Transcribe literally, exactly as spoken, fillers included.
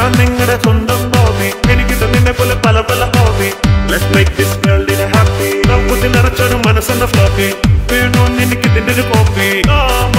ഞാൻ നിങ്ങളുടെ സ്വന്തം ഹോബി എനിക്കിത് നിന്നെ പോലെ പല പല hobby Let's make this world in a happy ബുദ്ധി നിറച്ചൊരു മനസ്സെന്ന ഫ്ലോപ്പി വീണു എനിക്കിതിന്റെ ഒരു കോപ്പി